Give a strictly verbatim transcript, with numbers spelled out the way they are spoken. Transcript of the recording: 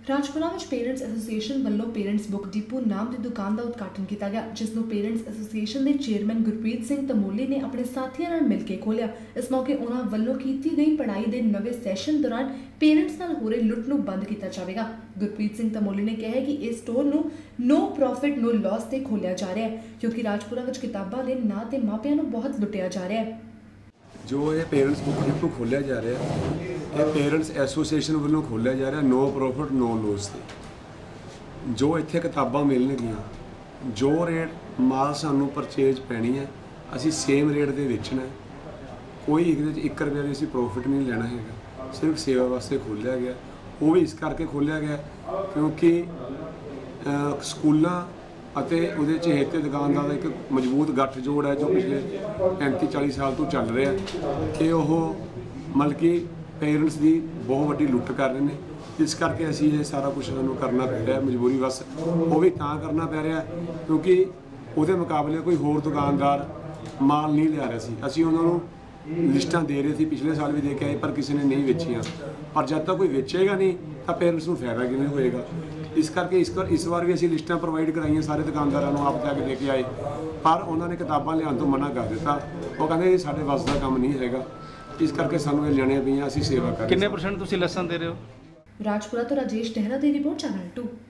राजपुरा में parents association वालों parents book depot नाम की दुकान का उद्घाटन किया गया, जिसनों पेरेंट्स एसोसीएशन के चेयरमैन गुरप्रीत सिंह तमोली ने अपने साथियों नाल मिलकर खोलिया। इस मौके उन्होंने वालों की गई पढ़ाई के नवे सैशन दौरान पेरेंट्स नाल हो रहे लुट नूं बंद किया जाएगा। गुरप्रीत सिंह तमोली ने कहा कि इस स्टोर नूं नो प्रॉफिट नो लॉस से खोलिया जा रहा है, क्योंकि राजपुरा में किताबों के नां ते मापियां नूं बहुत लुटिया जा रहा है। जो ये पेरेंट्स बुक डिपो खोलिया जा रहा है, ये पेरेंट्स एसोसीएशन वालों खोलिया जा रहा है नो प्रॉफिट नो लॉस से। जो इत्थे किताबां मिलणगियां, जो रेट माल सानू परचेज पैनी है, असी सेम रेट दे बेचना है। कोई एक रुपया भी असी प्रॉफिट नहीं लेना है, सिर्फ सेवा वास्ते खोलिया गया। वो भी इस करके खोलिया गया क्योंकि स्कूलों ਅਤੇ ਉਹਦੇ ਚ ਹੇਤੇ ਦੁਕਾਨਦਾਰ ਦਾ ਇੱਕ ਮਜ਼ਬੂਤ ਗੱਠਜੋੜ ਹੈ ਜੋ ਪਿਛਲੇ पैंती चालीस ਸਾਲ ਤੋਂ ਚੱਲ ਰਿਹਾ ਕਿ ਉਹ ਮਤਲਬ ਕਿ ਪੇਰੈਂਟਸ ਦੀ ਬਹੁਤ ਵੱਡੀ ਲੁੱਟ ਕਰ ਰਹੇ ਨੇ। ਇਸ ਕਰਕੇ ਅਸੀਂ ਇਹ ਸਾਰਾ ਕੁਝ ਸਾਨੂੰ ਕਰਨਾ ਪੈ ਰਿਹਾ ਮਜਬੂਰੀ ਬਸ। ਉਹ ਵੀ ਤਾਂ ਕਰਨਾ ਪੈ ਰਿਹਾ ਕਿਉਂਕਿ ਉਹਦੇ ਮੁਕਾਬਲੇ ਕੋਈ ਹੋਰ ਦੁਕਾਨਦਾਰ ਮਾਲ ਨਹੀਂ ਲਿਆ ਰਿਹਾ ਸੀ। ਅਸੀਂ ਉਹਨਾਂ ਨੂੰ ਲਿਸਟਾਂ ਦੇ ਰਹੇ ਸੀ, ਪਿਛਲੇ ਸਾਲ ਵੀ ਦੇ ਕੇ ਆਏ, ਪਰ ਕਿਸੇ ਨੇ ਨਹੀਂ ਵੇਚੀਆਂ। ਪਰ ਜਦ ਤੱਕ ਕੋਈ ਵੇਚੇਗਾ ਨਹੀਂ ਤਾਂ ਪੇਰੈਂਟਸ ਨੂੰ ਫਾਇਦਾ ਕਿਵੇਂ ਹੋਏਗਾ। इस करके इस बार इस बार भी असी लिस्टां प्रोवाइड कराई सारे दुकानदारों को, आप जाके लेके आए, पर उन्होंने किताबां लियान तो मना कर दिता। वो कहते साढ़े बस का काम नहीं है, इस करके सानू लेने पईआं, असी सेवा कर। कितने परसेंट तुसीं लसन दे रहे हो? राजपुरा तो राजेश डेहरा की रिपोर्ट, चैनल टू।